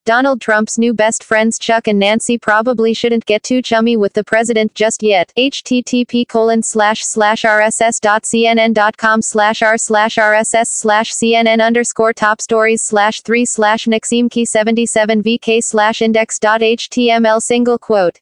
Donald Trump's new best friends Chuck and Nancy probably shouldn't get too chummy with the president just yet. http://rss.cnn.com/r/rss/cnn_top stories/3/Niximkey77vk/index.html single quote.